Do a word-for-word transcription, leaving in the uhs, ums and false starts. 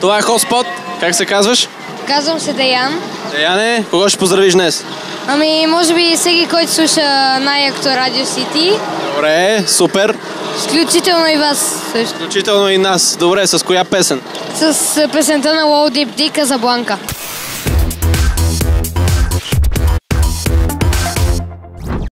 Това е Hotspot. Как се казваш? Казвам се Деян. Деяне, кого ще поздравиш днес? Ами, може би всеки, който слуша най-якото Радио Сити. Добре, супер. Включително и вас също. Включително и нас. Добре, с коя песен? С песента на Low Deep D Казабланка.